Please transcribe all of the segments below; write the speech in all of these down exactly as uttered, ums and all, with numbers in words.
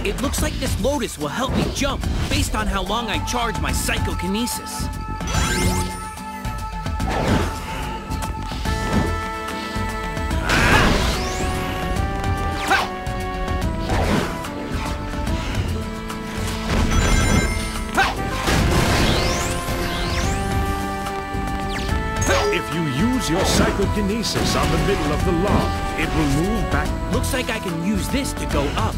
It looks like this Lotus will help me jump, based on how long I charge my psychokinesis. If you use your psychokinesis on the middle of the log, it will move back. Looks like I can use this to go up.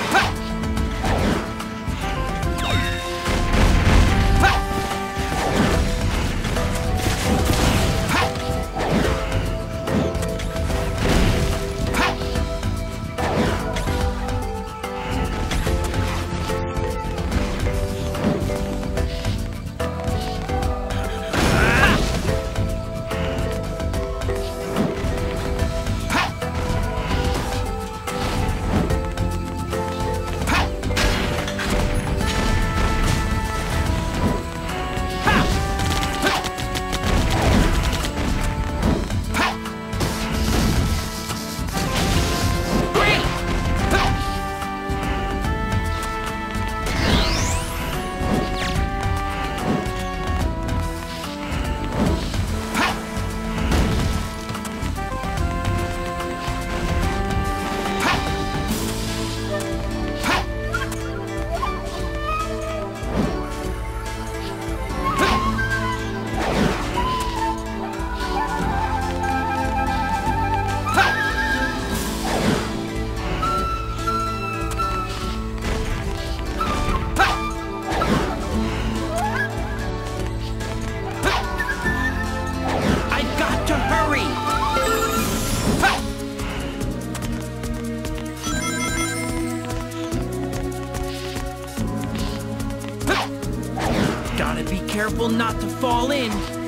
Careful not to fall in.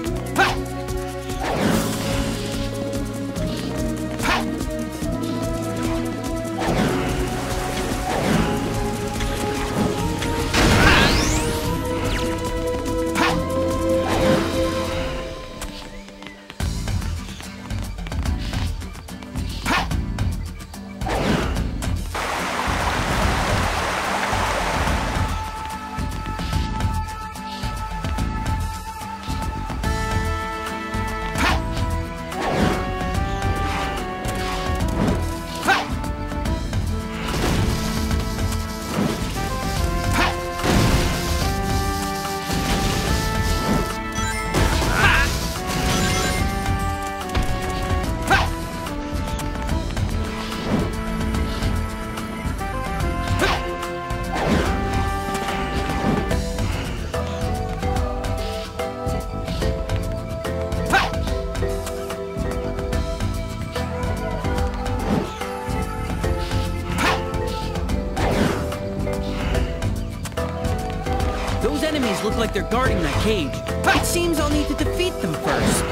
Look like they're guarding that cage. It seems I'll need to defeat them first.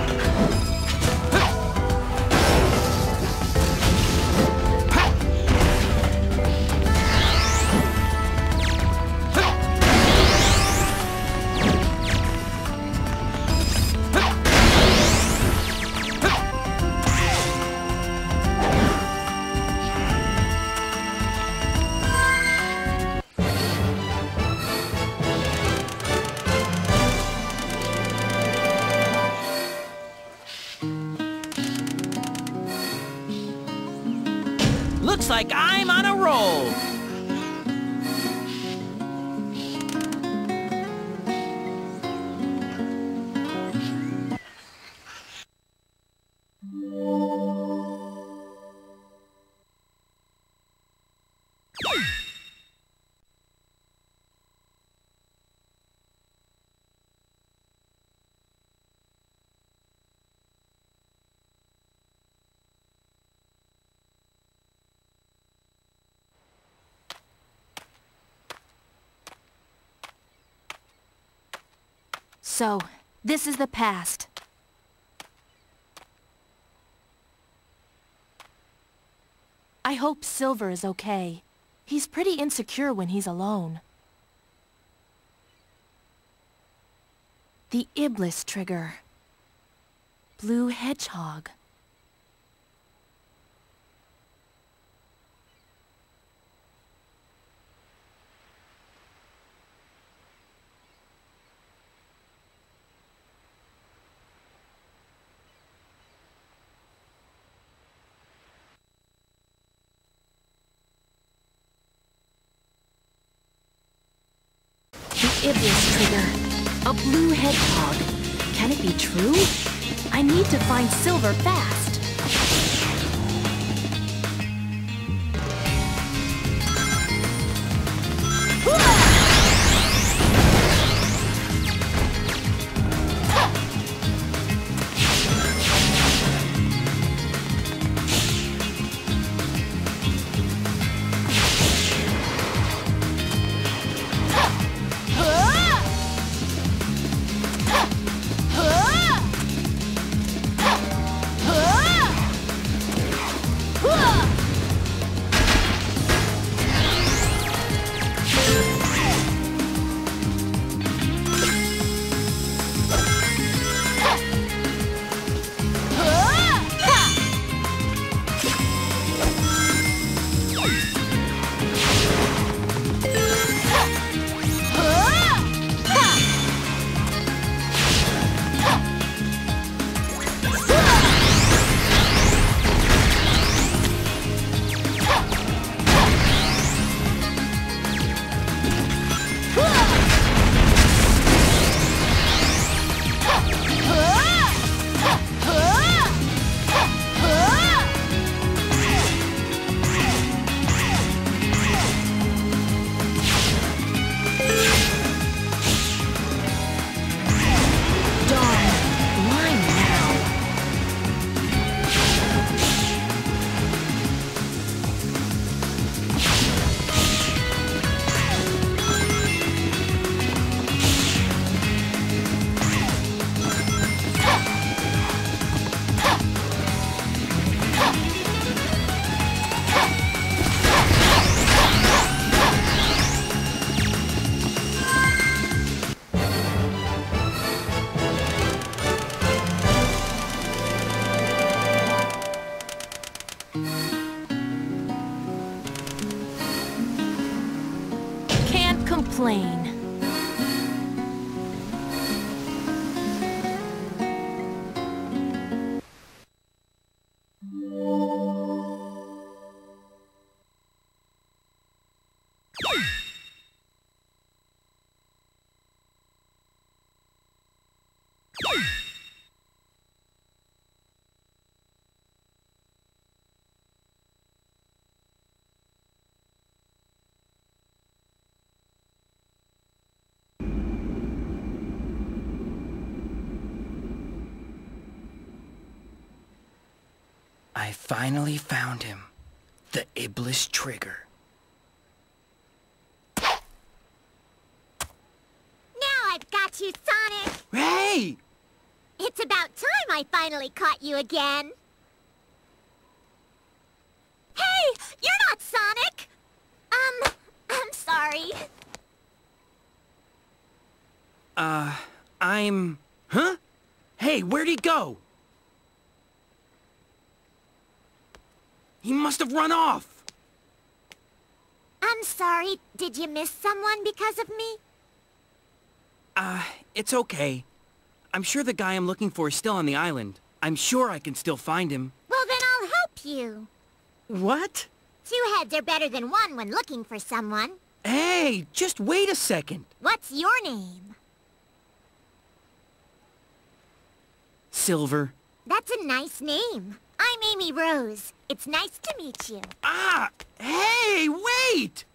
Looks like I'm on a roll. So, this is the past. I hope Silver is okay. He's pretty insecure when he's alone. The Iblis trigger. Blue hedgehog. Iblis trigger. A blue hedgehog. Can it be true? I need to find Silver fast. Complain. I finally found him. The Iblis trigger. Now I've got you, Sonic! Hey! It's about time I finally caught you again. Hey! You're not Sonic! Um, I'm sorry. Uh, I'm... Huh? Hey, where'd he go? He must have run off! I'm sorry. Did you miss someone because of me? Uh, it's okay. I'm sure the guy I'm looking for is still on the island. I'm sure I can still find him. Well, then I'll help you. What? Two heads are better than one when looking for someone. Hey, just wait a second. What's your name? Silver. That's a nice name. I'm Amy Rose. It's nice to meet you. Ah! Hey, wait!